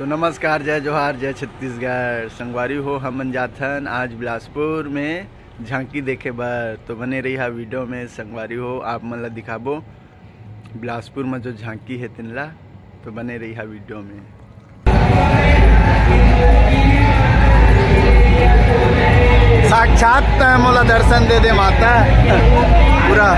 नमस्कार, जय जोहार, जय छत्तीसगढ़। संगवारी हो हमन जाथन आज बिलासपुर में झांकी देखे बर। तो बने रही हा वीडियो में। संगवारी हो आप मन ला दिखाबो बिलासपुर में जो झांकी है तिनला। तो बने रही हा वीडियो में। साक्षात मोला दर्शन दे दे माता पूरा।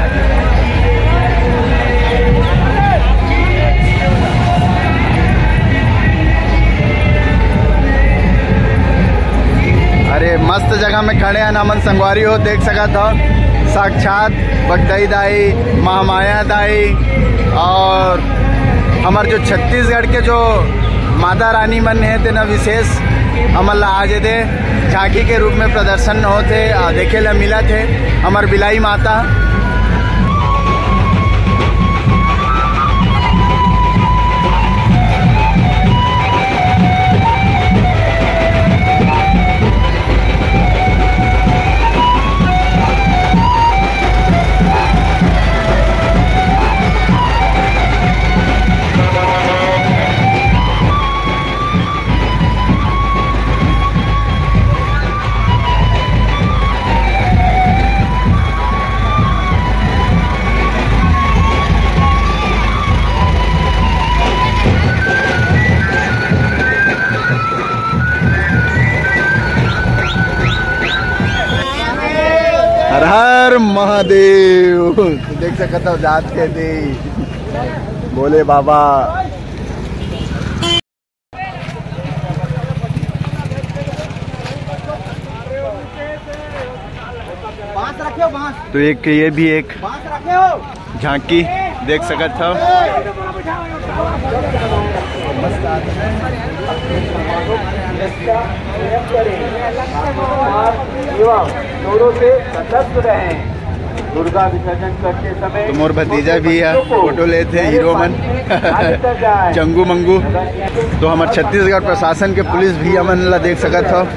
अरे मस्त जगह में खड़े हैं नमन। संगवारी हो देख सकत हो साक्षात बगदाई दाई, महामाया दाई और हमारे जो छत्तीसगढ़ के जो माता रानी मन है तेना विशेष हमन ला आज दे झांकी के रूप में प्रदर्शन होते देखे ला मिला थे। हमार बिलाई माता हर हर महादेव। देख सकता हो जात के दे बोले बाबा। बांस रखे हो बांस। तो एक ये भी एक बांस रखे हो झांकी देख सकत हो। दुर्गा विसर्जन करते समय तो मोर भतीजा भी है, फोटो लेते हीरो मन चंगू मंगू। तो हमारे छत्तीसगढ़ प्रशासन के पुलिस भी हमन ला देख सकत हो।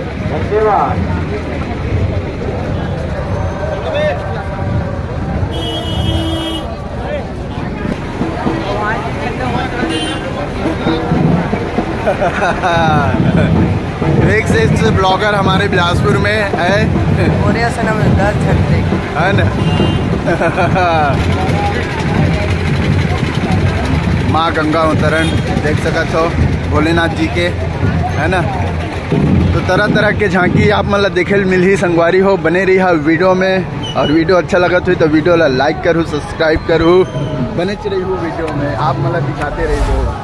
एक से ब्लॉगर हमारे बिलासपुर में है ना। माँ गंगा अवतरण देख सकते हो भोलेनाथ जी के, है ना। तो तरह तरह के झांकी आप मतलब देखे मिल ही। संगवारी हो बने रही है वीडियो में। और वीडियो अच्छा लगा तो वीडियो ला लाइक करूँ, सब्सक्राइब करूँ, बने रही हूँ वीडियो में। आप मतलब दिखाते रही हो।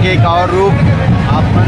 के एक और रूप आप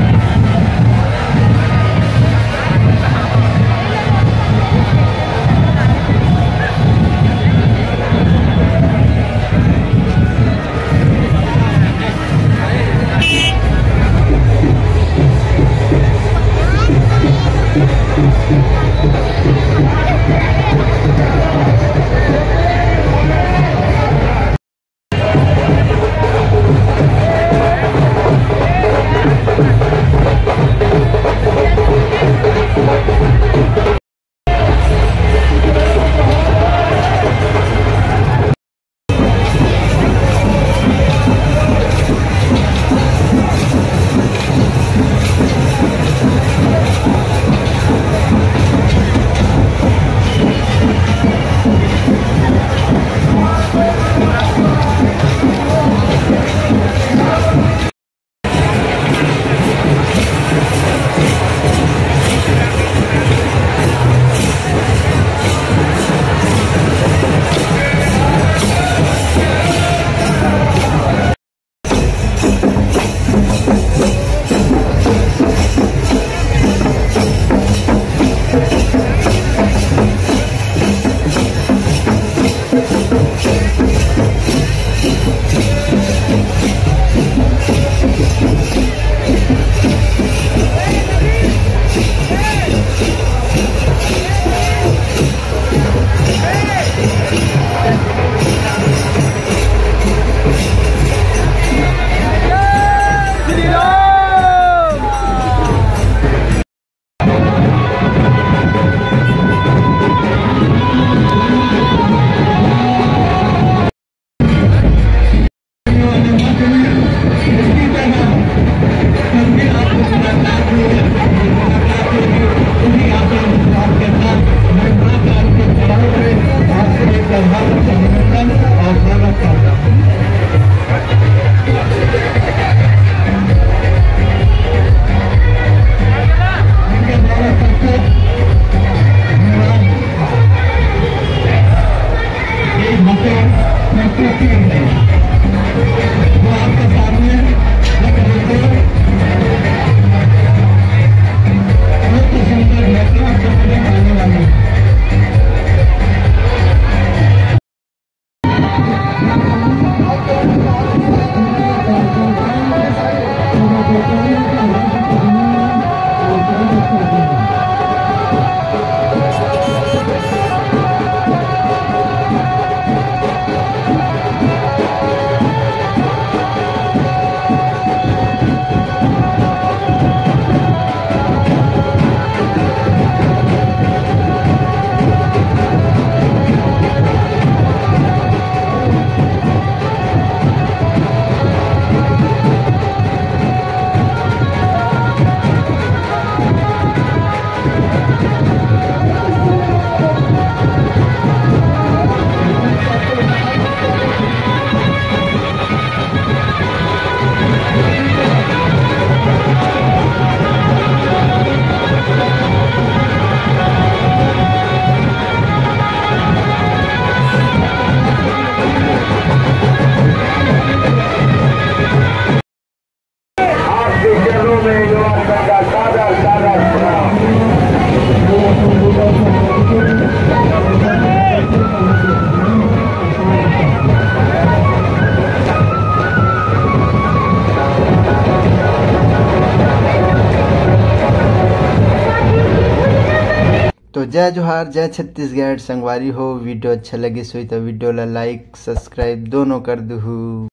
तो जय जोहार, जय छत्तीसगढ़। संगवारी हो वीडियो अच्छा लगी सोई तो वीडियो ला लाइक सब्सक्राइब दोनों कर दू।